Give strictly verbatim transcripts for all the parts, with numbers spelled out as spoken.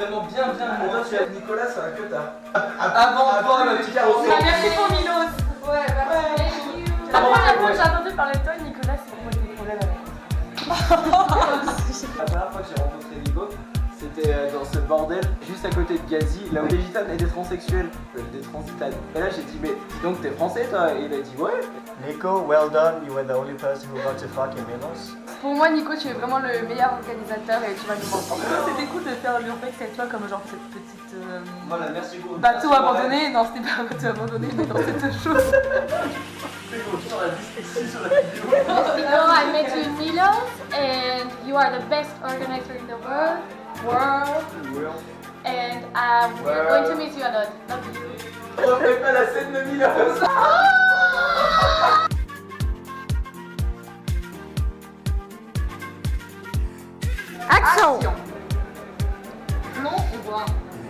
vraiment bien bien loin. Toi tu es Nicolas, ça va que t'as. Avant toi, ma petite carrosse. Merci pour Milos. Ouais, merci. La première fois que j'ai entendu parler de toi, Nicolas, c'est pour moi des problèmes avec moi. La première fois que j'ai rencontré Nico, c'était dans ce bordel juste à côté de Gazi, là où les gitanes et des transsexuels, des transitanes. Et là j'ai dit mais donc t'es français toi? Et il a dit ouais. Nico, well done, you were the only person who got to fuck in Milos. Pour moi, Nico, tu es vraiment le meilleur organisateur et tu vas nous mentir. C'était cool de faire l'urbex avec toi comme genre cette petite euh, voilà, merci beaucoup. bateau abandonné. Non, c'était pas un bateau abandonné, mais dans cette chose. C'est gros sur la dyslexie sur la vidéo. No, I met you in Milos and you are the best organizer in the world. World. World. And um, we're going to miss you a lot. Love you. On refait pas la scène de Milos. Action. Non, on voit.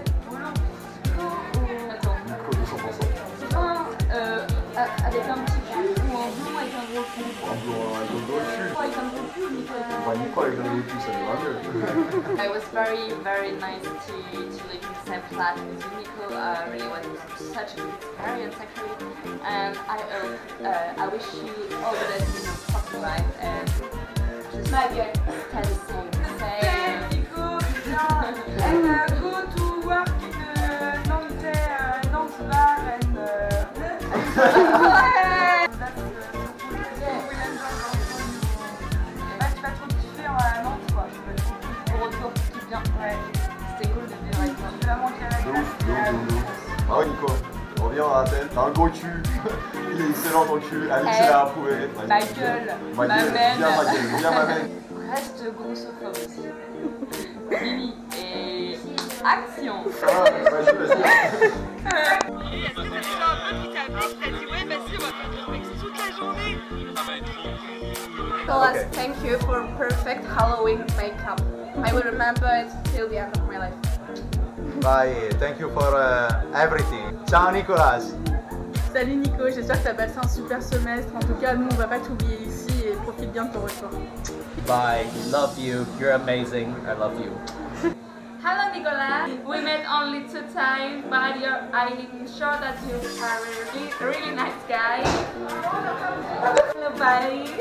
Attends. Nico deux cents pour cent. C'est pas euh, avec un petit cul ou un blond avec un gros cul? Un blond avec un gros cul. Avec un gros cul, Nicolas. Bah Nico avec un gros cul, ça ira mieux. It was very, very nice to, to live in the same flat with you, Nico. Uh, really was such a good experience, actually. And I hope, uh, I wish you all the best in your fucking life. And just stay the same. Hey, Nico, yeah. And uh, go to work in uh, Nantes, uh, Nantes bar and uh, that's uh, so cool. Yeah. Bah, tu vas trop kiffer à Nantes, quoi. Au retour, tu kiffes bien. Ouais. C'était cool de vivre avec toi. Tu vas manquer à la classe. Ah ouais Nico, reviens à Athènes, t'as un gros cul, il est excellent ton cul, Alix Hey. l'a approuvé. Ma gueule, Ma ma gueule, mène. viens ma gueule, viens ma mène. Reste grossophobe aussi. Mimi et action. Ah, vas-y, vas-y. Est-ce que c'est déjà un peu qui t'a appelé, qui t'a dit ouais vas-y on va faire le mix toute la journée? Nicolas, Okay. thank you for perfect Halloween makeup. I will remember it till the end of my life. Bye, thank you for uh, everything. Ciao Nicolas. Salut Nico, j'espère que tu as passé un super semestre. En tout cas, nous on va pas t'oublier ici et profite bien de ton retour. Bye, love you, you're amazing, I love you. Hello, Nicolas. We met only two times, but you're, I'm sure that you are a really, really nice guy. Hello, buddy.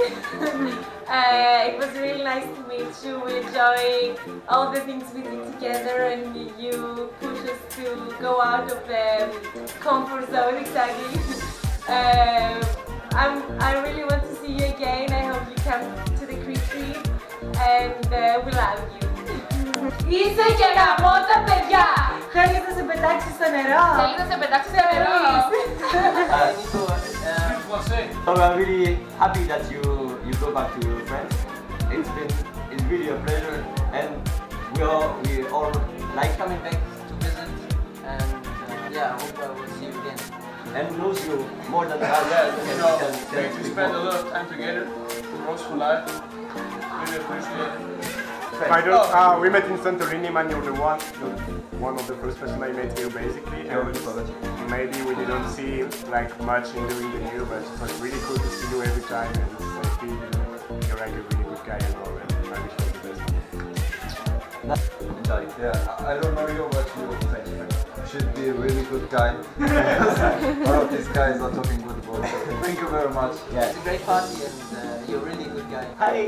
uh, it was really nice to meet you. We enjoy all the things we did together, and you push us to go out of the comfort zone. Exactly. uh, I'm, I really want to see you again. I hope you come to the retreat, and uh, we love you. Είσαι και γαμώ τα παιδιά! Θέλεις να σε πετάξεις στο νερό! Θέλει να σε πετάξει στο νερό! Nico, uh, So I'm really happy that you you go back to France. It's been it's really a pleasure, and we all we all like coming back to visit, and uh, yeah, I hope I will see you again and know you more than that. Yeah, you know, we spend a lot of time together, close for life. Really appreciate it. I don't, uh, we met in Santorini, man, you're the one, the, one of the first person I met here basically, and maybe we didn't see like much in doing the year, but it was really cool to see you every time, and I feel you're like a really good guy as well, and I wish you the best. Enjoy. Yeah, I don't know you, but you should be a really good guy. All of these guys are talking good about you. Thank you very much. Yeah. it's a great party and uh, you're a really good guy. Hi.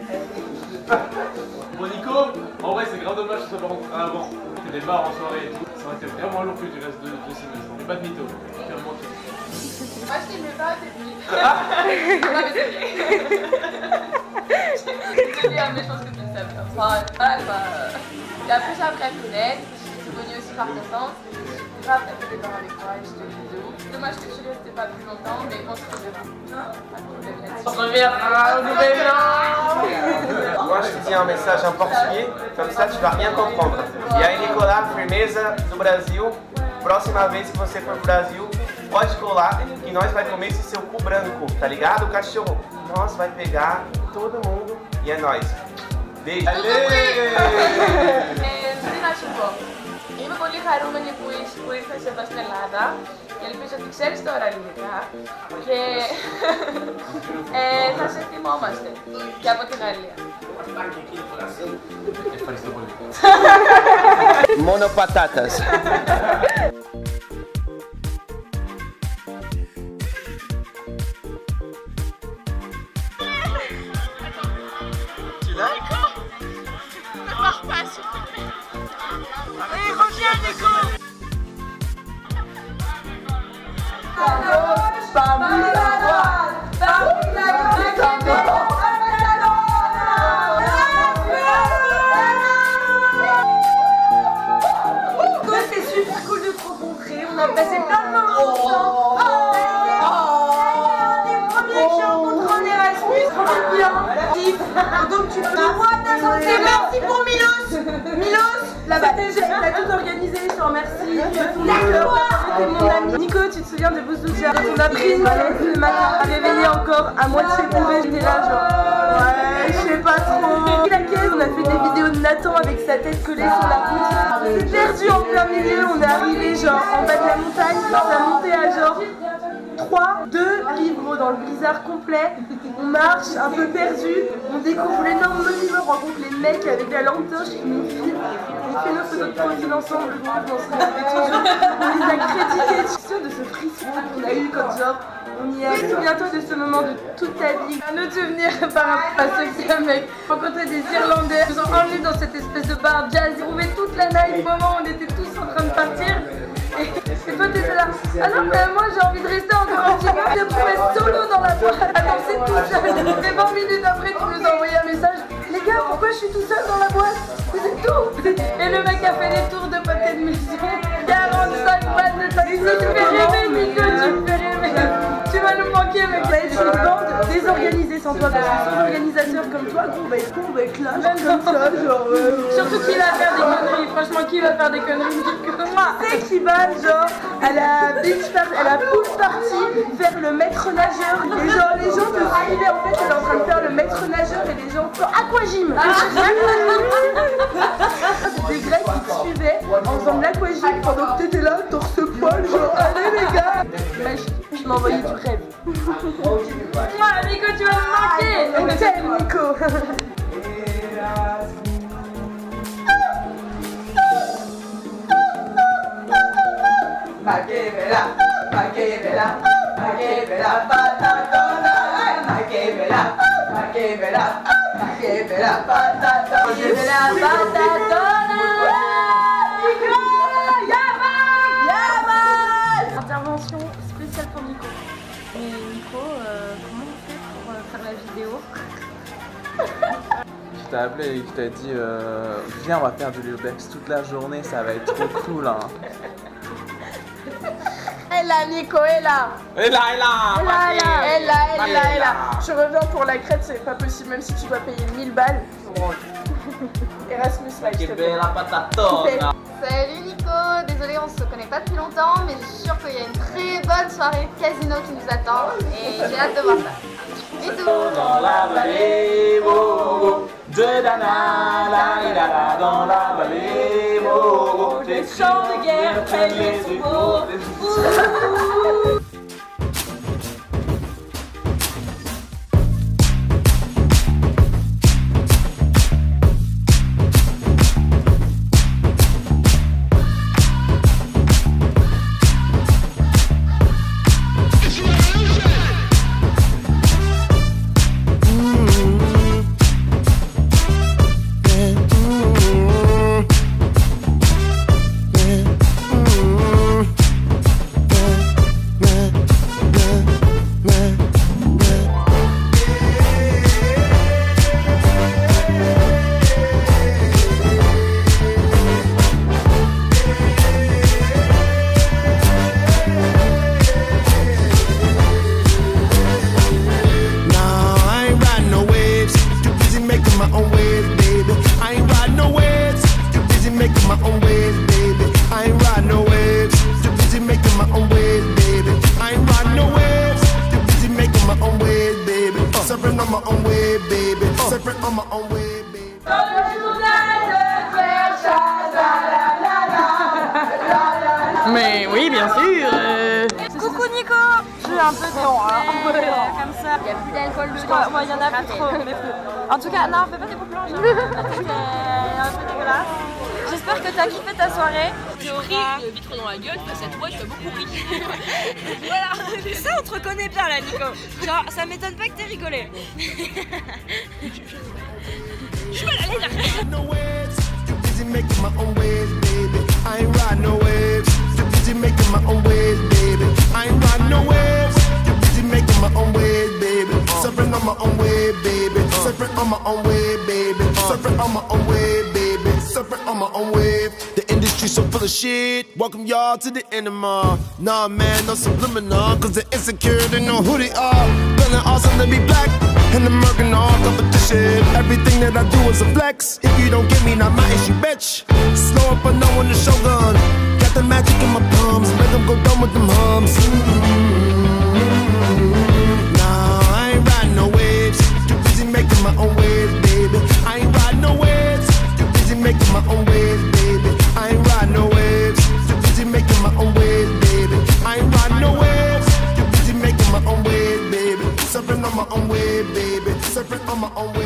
Bon Nico, en vrai c'est grave dommage que ça soit pas rencontré avant. C'était des bars en soirée et tout. Ça aurait été vraiment lourd que tu restes deux, deux semestres. Mais pas de mytho. Clairement tout. Moi je t'aimais pas, t'es venu. Non mais c'est vrai. Désolée, hein, mais je pense que tu le savais. Enfin, voilà quoi. J'ai appris ça après à connaître. Je suis venue aussi par ta sens. J'ai grave tapé des barres avec toi et je te dis de ouf. Dommage que tu restais pas plus longtemps, mais on se reverra. On se reverra au nouvel an. Moi, je te dis un message en português, comme ça tu vas rien comprendre. E aí, Nicolas, firmeza do Brasil. Próxima vez que você for pro Brasil, pode colar que nós vai comer esse seu cu branco, tá ligado, cachorro? Nós vai pegar todo mundo e é nóis. Beijo. Είμαι πολύ χαρούμενη που ήρθες εδώ στην Ελλάδα και ελπίζω ότι ξέρεις τώρα ελληνικά και ε, θα σε θυμόμαστε και από την Γαλλία. Monopatatas. Tu l'as? Ne pars pas, s'il te plaît. Allez, reviens, Nico. C'est super cool de te rencontrer, on a passé plein de moments ensemble. Des premiers que j'ai rencontrés en Erasmus, trop bien. Donc tu peux voir ta santé. Merci pour Milos. Milos, là-bas. C'était génial, t'as tout organisé, je te remercie. C'était mon ami. Nico, tu te souviens de Bouzoudia? On a pris une mallette le matin, réveillé encore à moitié bourré, j'étais là genre ouais, je sais pas trop. La caisse, on a fait des vidéos de Nathan avec sa tête collée sur la route. On s'est perdu en plein milieu, on est arrivé genre en bas de la montagne, on a monté à genre trois, deux livres dans le blizzard complet. On marche un peu perdu, on découvre l'énorme monument, on rencontre les mecs avec la lampe torche qui nous filment. On fait nos photos de profil ensemble, on se rappelle toujours. On les a crédités. Je suis sûre de ce frisson qu'on a eu quand genre on y est. Souviens-toi de ce moment de toute ta vie. Un autre souvenir par rapport à ce mec. Rencontrer des Irlandais, ils nous ont emmenés dans cette espèce de bar jazz. Ils trouvaient toute la night. Au moment où on était tous en train de partir. Et, et toi t'étais là. Ah non mais moi j'ai envie de rester encore un petit peu. Je te trouvais solo dans la boîte. Alors c'est tout seul. Et vingt minutes après tu nous as envoyé un message. Les gars, pourquoi je suis tout seul dans la boîte? C'est tout. Et le mec a fait les tours de pâté de maison. quarante-cinq balles de taxi. Tu me fais rêver, Nico, tu me fais rêver. Tu vas nous manquer, mec. On va être une bande désorganisée sans toi. Parce que sans organisateur comme toi, on va être con, on va être là, comme ça, genre. Euh... Surtout qui va faire des conneries. Franchement, qui va faire des conneries, Nico? Tu sais qui va, genre, à la beach party, à la pool party, faire le maître nageur. Et genre, les gens te suivaient. En fait, elle est en train de faire le maître nageur et les gens font aquagym. Des Grecs qui te suivaient en faisant de l'aquagym pendant que t'étais là, torse poil, genre allez les gars. Magique, tu m'as envoyé du rêve. Moi, Nico, tu vas me manquer. On t'aime, Nico. Maquevela, Maquevela, Maquevela, patatona, Maquevela, Maquevela, Maquevela, patatona, Maquevela, patatona, Nicolas, Yaman, Yaman. Intervention spéciale pour Nico. Et Nico, euh, comment on fait pour euh, faire la vidéo? Je t'ai appelé et je t'ai dit euh, viens, on va faire du Leobex toute la journée, ça va être trop cool hein. Elle là, Nico, elle là. Elle là, elle là. Elle là, elle là, elle là, elle là, elle là. Je reviens pour la crête, c'est pas possible, même si tu dois payer mille balles. Erasmus, là, je te paye. Salut Nico, désolé on se connaît pas depuis longtemps, mais je suis sûre qu'il y a une très bonne soirée casino qui nous attend et j'ai hâte de voir ça. Bisous. Dans la vallée, oh, oh, de Dana, la la la, dans la vallée, oh, oh, les champs de guerre prennent les troupeaux. Mais oui, bien sûr. Euh... Coucou Nico. J'ai un peu de temps, hein. Comme ça. Il n'y a plus d'alcool Je crois, moi, il y en a plus trop. En tout cas, non, fais pas des complots. mange. C'est un peu dégueulasse. J'espère que t'as kiffé ta soirée. J'ai pris le vitre dans la gueule face à toi, tu as beaucoup ri. Voilà. Ça, on te reconnaît bien là, Nico. Genre, ça m'étonne pas que t'aies rigolé. Je suis mal à l'aise. Making my own waves, baby. I ain't riding no waves. Too busy making my own waves, baby. I ain't riding no waves. Too busy making my own waves, baby. Surfing on my own wave, baby. Surfing on my own wave, baby. Surfing on my own wave, baby. Surfing on my own wave. The industry's so full of shit. Welcome y'all to the enema. Nah, man, no subliminal. Cause they're insecure, they know who they are. Feeling awesome to be black. And I'm working all competition. Everything that I do is a flex. If you don't get me, not my issue, bitch. Slow up, I know when the shogun. Got the magic in my palms. Make them go dumb with them hums. Mm-hmm. Nah, I ain't riding no waves. Too busy making my own waves, baby. I ain't riding no waves. Too busy making my own waves, baby. I ain't riding no waves. Too busy making my own waves, baby. I ain't riding no waves. Too busy making my own waves, baby. Surfing on my own wave, baby. Surfing on my own wave.